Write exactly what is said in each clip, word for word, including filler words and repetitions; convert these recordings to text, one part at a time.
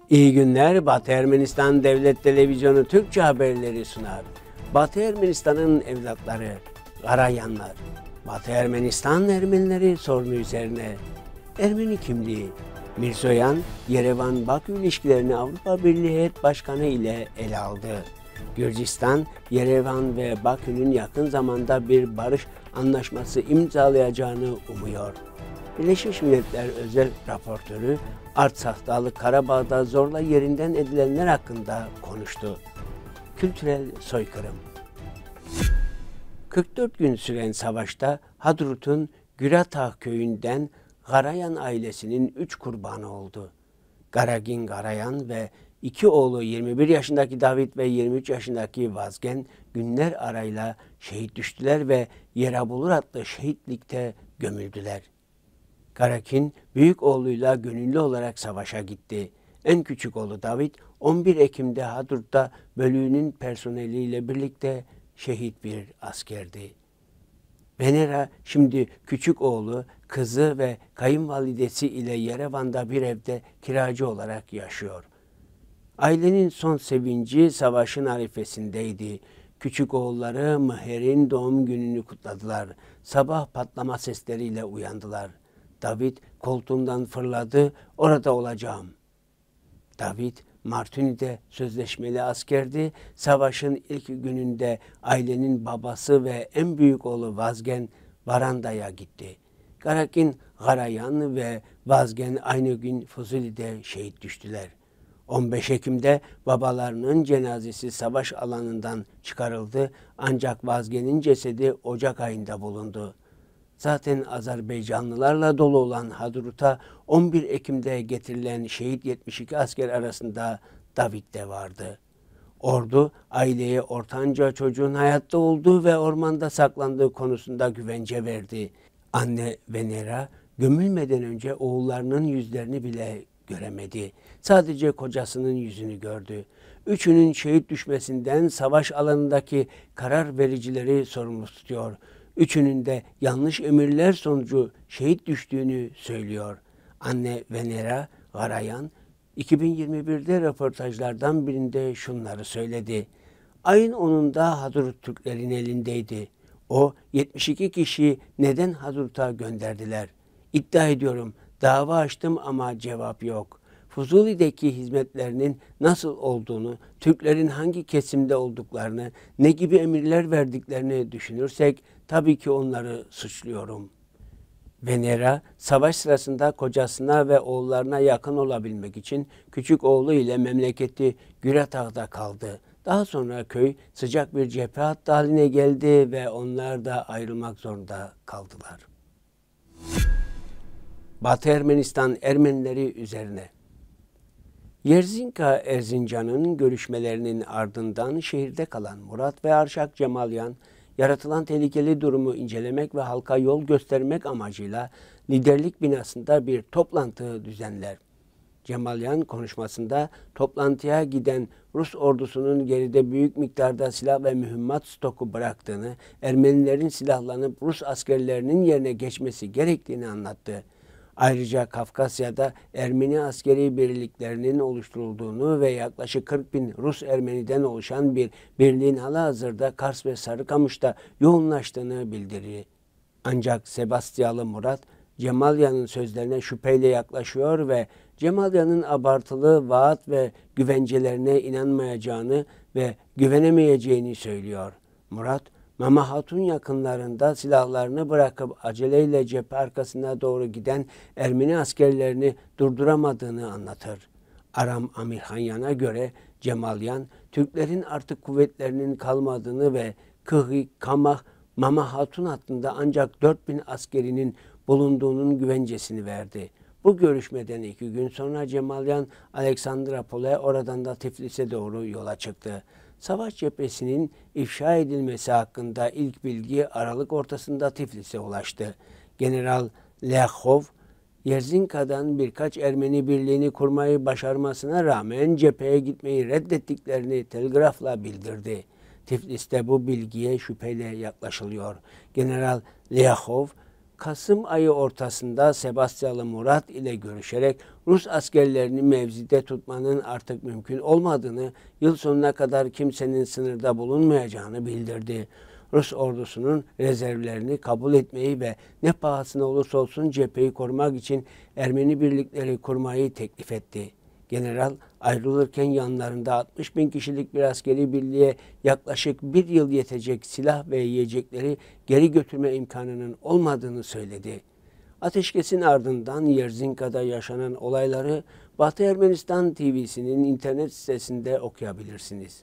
İyi günler. Batı Ermenistan Devlet Televizyonu Türkçe haberleri sunar. Batı Ermenistan'ın evlatları, Garayanlar. Batı Ermenistan Ermenileri sorunu üzerine. Ermeni kimliği. Mirzoyan, Yerevan-Bakü ilişkilerini Avrupa Birliği Heyet Başkanı ile ele aldı. Gürcistan, Yerevan ve Bakü'nün yakın zamanda bir barış anlaşması imzalayacağını umuyor. Birleşmiş Milletler Özel Raportörü, Artsakh Karabağ'da zorla yerinden edilenler hakkında konuştu. Kültürel soykırım. kırk dört gün süren savaşta Hadrut'un Güratağ köyünden Garayan ailesinin üç kurbanı oldu. Garagin Garayan ve iki oğlu yirmi bir yaşındaki David ve yirmi üç yaşındaki Vazgen günler arayla şehit düştüler ve Yerabulur adlı şehitlikte gömüldüler. Garakin büyük oğluyla gönüllü olarak savaşa gitti. En küçük oğlu David on bir Ekim'de Hadrut'ta bölüğünün personeliyle birlikte şehit bir askerdi. Venera şimdi küçük oğlu, kızı ve kayınvalidesi ile Yerevan'da bir evde kiracı olarak yaşıyor. Ailenin son sevinci savaşın arifesindeydi. Küçük oğulları Mıher'in doğum gününü kutladılar. Sabah patlama sesleriyle uyandılar. David koltuğundan fırladı, orada olacağım. David, Martuni'de sözleşmeli askerdi. Savaşın ilk gününde ailenin babası ve en büyük oğlu Vazgen Varanda'ya gitti. Garakin, Garayan ve Vazgen aynı gün Fuzuli'de şehit düştüler. on beş Ekim'de babalarının cenazesi savaş alanından çıkarıldı ancak Vazgen'in cesedi Ocak ayında bulundu. Zaten Azerbaycanlılarla dolu olan Hadrut'a on bir Ekim'de getirilen şehit yetmiş iki asker arasında David de vardı. Ordu aileye ortanca çocuğun hayatta olduğu ve ormanda saklandığı konusunda güvence verdi. Anne Venera gömülmeden önce oğullarının yüzlerini bile göremedi. Sadece kocasının yüzünü gördü. Üçünün şehit düşmesinden savaş alanındaki karar vericileri sorumlu tutuyor. Üçünün de yanlış emirler sonucu şehit düştüğünü söylüyor. Anne Venera Garayan iki bin yirmi bir'de röportajlardan birinde şunları söyledi. Ayın onunda Hadrut Türklerin elindeydi. O yetmiş iki kişiyi neden Hadrut'a gönderdiler? İddia ediyorum dava açtım ama cevap yok. Fuzuli'deki hizmetlerinin nasıl olduğunu, Türklerin hangi kesimde olduklarını, ne gibi emirler verdiklerini düşünürsek tabii ki onları suçluyorum. Venera, savaş sırasında kocasına ve oğullarına yakın olabilmek için küçük oğlu ile memleketi Güratağ'da kaldı. Daha sonra köy sıcak bir cephe hattı haline geldi ve onlar da ayrılmak zorunda kaldılar. Batı Ermenistan Ermenileri üzerine. Yerzinka Erzincan'ın görüşmelerinin ardından şehirde kalan Murat ve Arşak Cemalyan, yaratılan tehlikeli durumu incelemek ve halka yol göstermek amacıyla liderlik binasında bir toplantı düzenler. Cemalyan konuşmasında toplantıya giden Rus ordusunun geride büyük miktarda silah ve mühimmat stoku bıraktığını, Ermenilerin silahlanıp Rus askerlerinin yerine geçmesi gerektiğini anlattı. Ayrıca Kafkasya'da Ermeni askeri birliklerinin oluşturulduğunu ve yaklaşık kırk bin Rus Ermeniden oluşan bir birliğin halihazırda Kars ve Sarıkamış'ta yoğunlaştığını bildirdi. Ancak Sebastyalı Murat, Cemalyan'ın sözlerine şüpheyle yaklaşıyor ve Cemalyan'ın abartılı vaat ve güvencelerine inanmayacağını ve güvenemeyeceğini söylüyor. Murat, Mama Hatun yakınlarında silahlarını bırakıp aceleyle cephe arkasına doğru giden Ermeni askerlerini durduramadığını anlatır. Aram Amirhanyan'a göre Cemalyan, Türklerin artık kuvvetlerinin kalmadığını ve Kıhı, Kamah, Mama Hatun hattında ancak dört bin askerinin bulunduğunun güvencesini verdi. Bu görüşmeden iki gün sonra Cemalyan, Aleksandropol'e oradan da Tiflis'e doğru yola çıktı. Savaş cephesinin ifşa edilmesi hakkında ilk bilgi Aralık ortasında Tiflis'e ulaştı. General Lehov, Yerzinka'dan birkaç Ermeni birliğini kurmayı başarmasına rağmen cepheye gitmeyi reddettiklerini telgrafla bildirdi. Tiflis'te bu bilgiye şüpheyle yaklaşılıyor. General Lehov, Kasım ayı ortasında Sebastyalı Murat ile görüşerek Rus askerlerini mevzide tutmanın artık mümkün olmadığını, yıl sonuna kadar kimsenin sınırda bulunmayacağını bildirdi. Rus ordusunun rezervlerini kabul etmeyi ve ne pahasına olursa olsun cepheyi korumak için Ermeni birlikleri kurmayı teklif etti. General ayrılırken yanlarında altmış bin kişilik bir askeri birliğe yaklaşık bir yıl yetecek silah ve yiyecekleri geri götürme imkanının olmadığını söyledi. Ateşkesin ardından Yerzinka'da yaşanan olayları Batı Ermenistan T V'sinin internet sitesinde okuyabilirsiniz.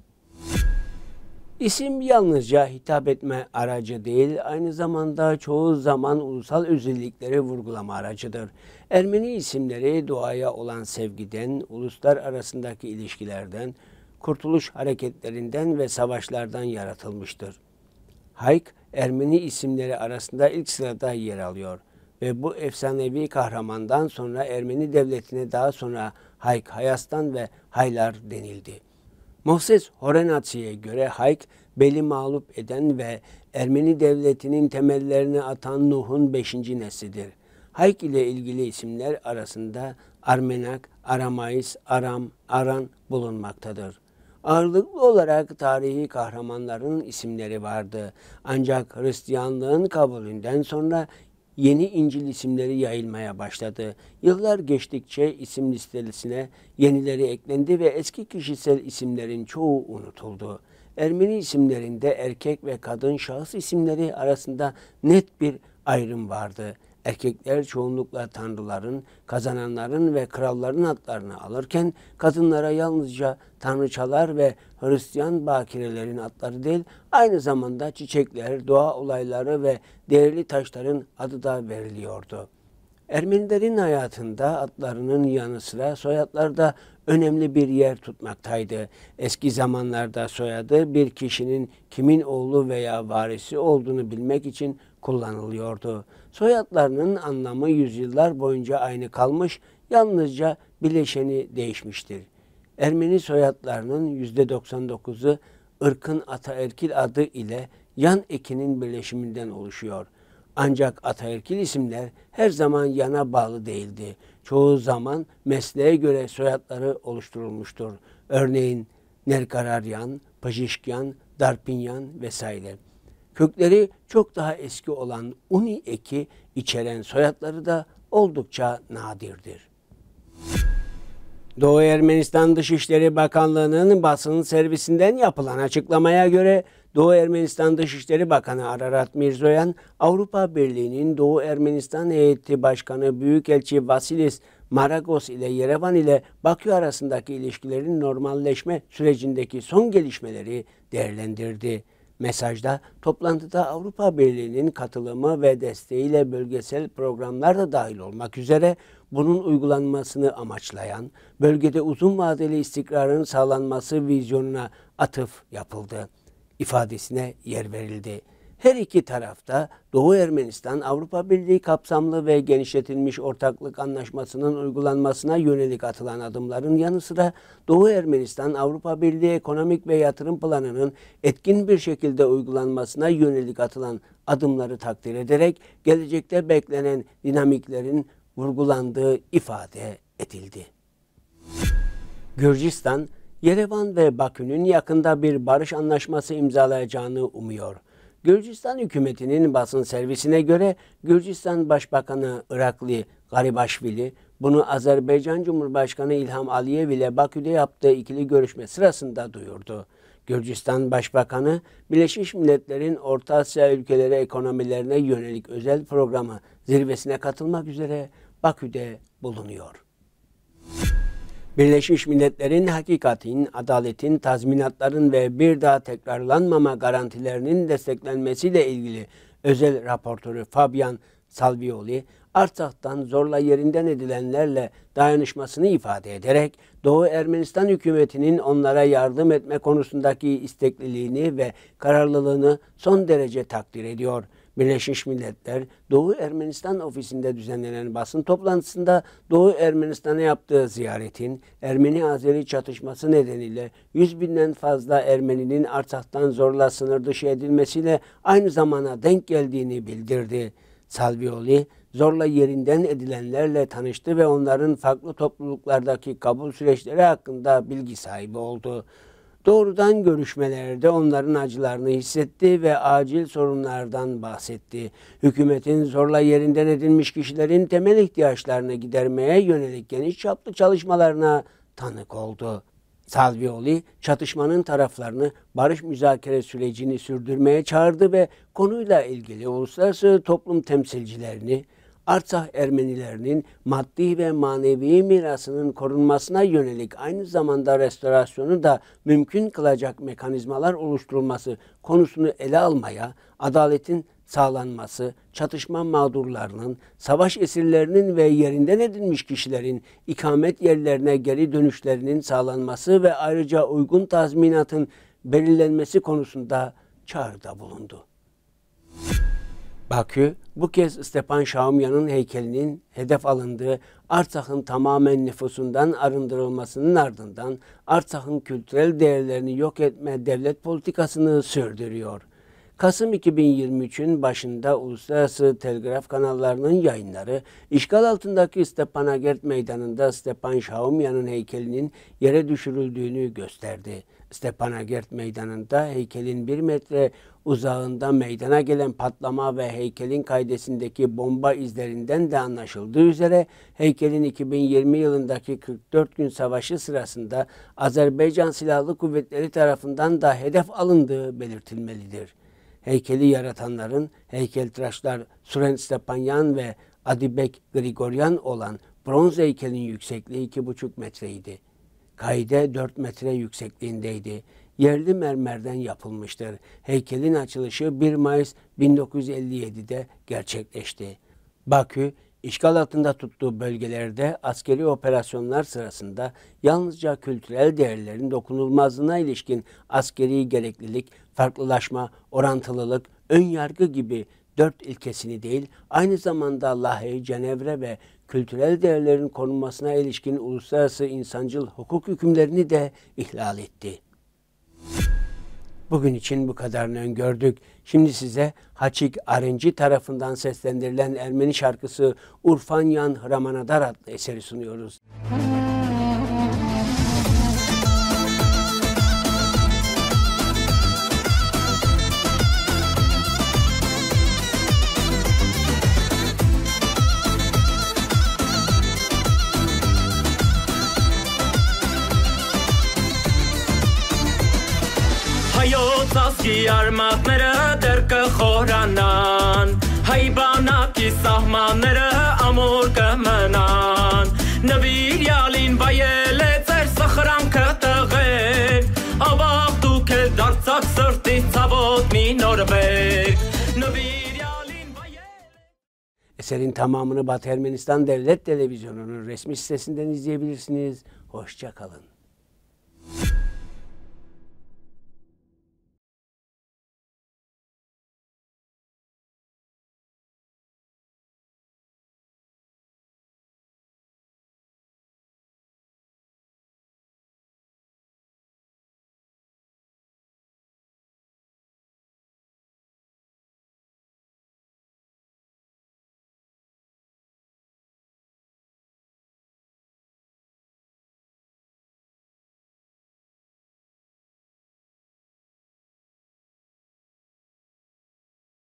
İsim yalnızca hitap etme aracı değil, aynı zamanda çoğu zaman ulusal özellikleri vurgulama aracıdır. Ermeni isimleri doğaya olan sevgiden, uluslar arasındaki ilişkilerden, kurtuluş hareketlerinden ve savaşlardan yaratılmıştır. Hayk, Ermeni isimleri arasında ilk sırada yer alıyor ve bu efsanevi kahramandan sonra Ermeni devletine daha sonra Hayk, Hayastan ve Haylar denildi. Moses Horenatsi'ye göre Hayk, Bel'i mağlup eden ve Ermeni devletinin temellerini atan Nuh'un beşinci neslidir. Hayk ile ilgili isimler arasında Armenak, Aramais, Aram, Aran bulunmaktadır. Ağırlıklı olarak tarihi kahramanların isimleri vardı. Ancak Hristiyanlığın kabulünden sonra yeni İncil isimleri yayılmaya başladı. Yıllar geçtikçe isim listesine yenileri eklendi ve eski kişisel isimlerin çoğu unutuldu. Ermeni isimlerinde erkek ve kadın şahıs isimleri arasında net bir ayrım vardı. Erkekler çoğunlukla tanrıların, kazananların ve kralların adlarını alırken kadınlara yalnızca tanrıçalar ve Hristiyan bakirelerin adları değil, aynı zamanda çiçekler, doğa olayları ve değerli taşların adı da veriliyordu. Ermenilerin hayatında adlarının yanı sıra soyadlar da önemli bir yer tutmaktaydı. Eski zamanlarda soyadı bir kişinin kimin oğlu veya varisi olduğunu bilmek için kullanılıyordu. Soyadlarının anlamı yüzyıllar boyunca aynı kalmış, yalnızca bileşeni değişmiştir. Ermeni soyadlarının yüzde doksan dokuzu ırkın ataerkil adı ile yan ekinin birleşiminden oluşuyor. Ancak ataerkil isimler her zaman yana bağlı değildi. Çoğu zaman mesleğe göre soyadları oluşturulmuştur. Örneğin Nerkararyan, Pajişkyan, Darpinyan vesaire. Kökleri çok daha eski olan Uni eki içeren soyadları da oldukça nadirdir. Doğu Ermenistan Dışişleri Bakanlığı'nın basın servisinden yapılan açıklamaya göre Doğu Ermenistan Dışişleri Bakanı Ararat Mirzoyan, Avrupa Birliği'nin Doğu Ermenistan Heyeti Başkanı Büyükelçi Vasilis Maragos ile Yerevan ile Bakü arasındaki ilişkilerin normalleşme sürecindeki son gelişmeleri değerlendirdi. Mesajda toplantıda Avrupa Birliği'nin katılımı ve desteğiyle bölgesel programlar da dahil olmak üzere bunun uygulanmasını amaçlayan, bölgede uzun vadeli istikrarın sağlanması vizyonuna atıf yapıldı ifadesine yer verildi. Her iki tarafta Doğu Ermenistan Avrupa Birliği kapsamlı ve genişletilmiş ortaklık anlaşmasının uygulanmasına yönelik atılan adımların yanı sıra Doğu Ermenistan Avrupa Birliği ekonomik ve yatırım planının etkin bir şekilde uygulanmasına yönelik atılan adımları takdir ederek gelecekte beklenen dinamiklerin vurgulandığı ifade edildi. Gürcistan, Yerevan ve Bakü'nün yakında bir barış anlaşması imzalayacağını umuyor. Gürcistan hükümetinin basın servisine göre Gürcistan Başbakanı Irakli Garibaşvili bunu Azerbaycan Cumhurbaşkanı İlham Aliyev ile Bakü'de yaptığı ikili görüşme sırasında duyurdu. Gürcistan Başbakanı, Birleşmiş Milletler'in Orta Asya ülkeleri ekonomilerine yönelik özel programı zirvesine katılmak üzere Bakü'de bulunuyor. Birleşmiş Milletler'in hakikatin, adaletin, tazminatların ve bir daha tekrarlanmama garantilerinin desteklenmesiyle ilgili özel raportörü Fabian Salvioli, Artsak'tan zorla yerinden edilenlerle dayanışmasını ifade ederek Doğu Ermenistan hükümetinin onlara yardım etme konusundaki istekliliğini ve kararlılığını son derece takdir ediyor. Birleşmiş Milletler, Doğu Ermenistan ofisinde düzenlenen basın toplantısında Doğu Ermenistan'a yaptığı ziyaretin Ermeni-Azeri çatışması nedeniyle yüz binden fazla Ermeninin Artsak'tan zorla sınır dışı edilmesiyle aynı zamana denk geldiğini bildirdi. Salvioli zorla yerinden edilenlerle tanıştı ve onların farklı topluluklardaki kabul süreçleri hakkında bilgi sahibi oldu. Doğrudan görüşmelerde onların acılarını hissetti ve acil sorunlardan bahsetti. Hükümetin zorla yerinden edilmiş kişilerin temel ihtiyaçlarını gidermeye yönelik geniş çaplı çalışmalarına tanık oldu. Salvioli, çatışmanın taraflarını barış müzakere sürecini sürdürmeye çağırdı ve konuyla ilgili uluslararası toplum temsilcilerini, Artsakh Ermenilerinin maddi ve manevi mirasının korunmasına yönelik aynı zamanda restorasyonu da mümkün kılacak mekanizmalar oluşturulması konusunu ele almaya, adaletin sağlanması, çatışma mağdurlarının, savaş esirlerinin ve yerinden edilmiş kişilerin ikamet yerlerine geri dönüşlerinin sağlanması ve ayrıca uygun tazminatın belirlenmesi konusunda çağrıda bulundu. Bakü, bu kez Stepan Şaumyan'ın heykelinin hedef alındığı Artsakh'ın tamamen nüfusundan arındırılmasının ardından Artsakh'ın kültürel değerlerini yok etme devlet politikasını sürdürüyor. Kasım iki bin yirmi üçün başında uluslararası telgraf kanallarının yayınları, işgal altındaki Stepanakert Meydanı'nda Stepan Şaumyan'ın heykelinin yere düşürüldüğünü gösterdi. Stepanakert Meydanı'nda heykelin bir metre uzağında meydana gelen patlama ve heykelin kaydesindeki bomba izlerinden de anlaşıldığı üzere heykelin iki bin yirmi yılındaki kırk dört gün savaşı sırasında Azerbaycan Silahlı Kuvvetleri tarafından da hedef alındığı belirtilmelidir. Heykeli yaratanların heykeltıraşlar Suren Stepanyan ve Adibek Grigoryan olan bronz heykelin yüksekliği iki buçuk metreydi. Kaide dört metre yüksekliğindeydi. Yerli mermerden yapılmıştır. Heykelin açılışı bir Mayıs bin dokuz yüz elli yedi'de gerçekleşti. Bakü, işgal altında tuttuğu bölgelerde askeri operasyonlar sırasında yalnızca kültürel değerlerin dokunulmazlığına ilişkin askeri gereklilik, farklılaşma, orantılılık, ön yargı gibi dört ilkesini değil, aynı zamanda Lahey, Cenevre ve kültürel değerlerin korunmasına ilişkin uluslararası insancıl hukuk hükümlerini de ihlal etti. Bugün için bu kadarını öngördük. Şimdi size Haçik Arenci tarafından seslendirilen Ermeni şarkısı Urfanyan Hramanadar adlı eseri sunuyoruz. Հայոց ազգի արմատները դեռ կխորանան, հայ բանակի սահմանները ամուր կմնան, նվիրյալին վայել է ձեր սխրանքը տղեր, ավաղ դուք էլ դարձաք սրտի ցավոտ մի նոր բեր, նվիրյալին vayel. Eserin tamamını Batı Ermenistan Devlet Televizyonu'nun resmi sitesinden izleyebilirsiniz. Hoşça kalın.